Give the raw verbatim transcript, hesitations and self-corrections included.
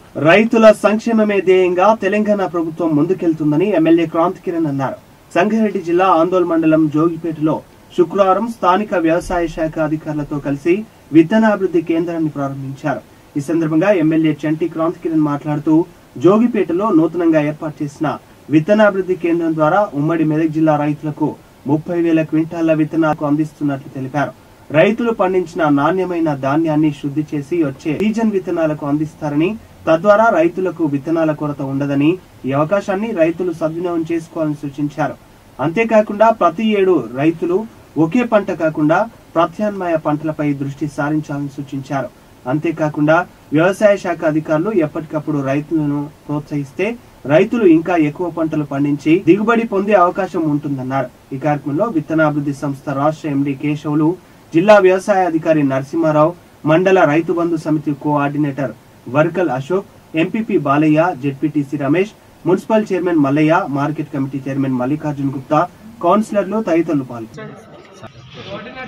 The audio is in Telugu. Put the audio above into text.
రైతుల సంక్షేమమే ధ్యేయంగా తెలంగాణ ప్రభుత్వం ముందుకెళ్తుందని ఎమ్మెల్యే క్రాంతి కిరణ్ అన్నారు. సంగారెడ్డి జిల్లా ఆందోళ్ మండలం జోగిపేటలో శుక్రవారం స్థానిక వ్యవసాయ శాఖ అధికారులతో కలిసి విత్తనాభివృద్ధి కేంద్రాన్ని ప్రారంభించారు. ఈ సందర్భంగా ఎమ్మెల్యే చంటి క్రాంతి కిరణ్ మాట్లాడుతూ జోగిపేటలో నూతనంగా ఏర్పాటు చేసిన విత్తనాభివృద్ధి కేంద్రం ద్వారా ఉమ్మడి మెదక్ జిల్లా రైతులకు ముప్పై వేల క్వింటాల విత్తనాలకు అందిస్తున్నట్లు తెలిపారు. రైతులు పండించిన నాణ్యమైన ధాన్యాన్ని శుద్ధి చేసి వచ్చే సీజన్ విత్తనాలకు అందిస్తారని, తద్వారా రైతులకు విత్తనాల కొరత ఉండదని, ఈ అవకాశాన్ని రైతులు సద్వినియోగం చేసుకోవాలని సూచించారు. అంతేకాకుండా ప్రతి ఏడు రైతులు ఒకే పంట కాకుండా ప్రత్యామ్నాయ పంటలపై దృష్టి సారించాలని సూచించారు. అంతేకాకుండా వ్యవసాయ శాఖ అధికారులు ఎప్పటికప్పుడు రైతులను ప్రోత్సహిస్తే రైతులు ఇంకా ఎక్కువ పంటలు పండించి దిగుబడి పొందే అవకాశం ఉంటుందన్నారు. ఈ కార్యక్రమంలో విత్తనాభివృద్ధి సంస్థ రాష్ట్ర ఎండీ కేశవులు, జిల్లా వ్యవసాయ అధికారి నరసింహారావు, మండల రైతు బంధు సమితి coordinator Varkal Ashok, MPP Balayya, ZPTC Ramesh, municipal chairman Mallayya, market committee chairman Mallikarjun Gupta, కౌన్సిలర్లు తదితరులు పాల్గొన్నారు.